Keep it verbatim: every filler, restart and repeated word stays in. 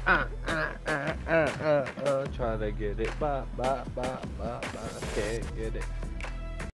Uh, uh, uh, uh, uh, uh, trying to get it, ba, ba, ba, ba, ba, can't get it.